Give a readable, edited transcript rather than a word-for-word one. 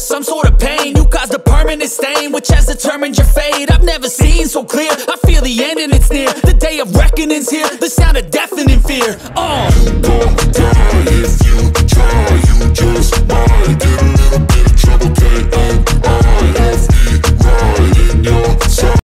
some sort of pain. You caused a permanent stain, which has determined your fate. I've never seen so clear, I feel the end and it's near. The day of reckoning's here, the sound of deafening fear.